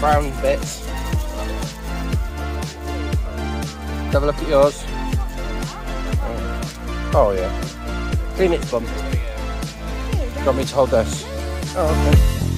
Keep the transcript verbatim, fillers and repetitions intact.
brown bits. Have a look at yours. Oh yeah. Clean its bum. Do you want me to hold this? Oh, okay.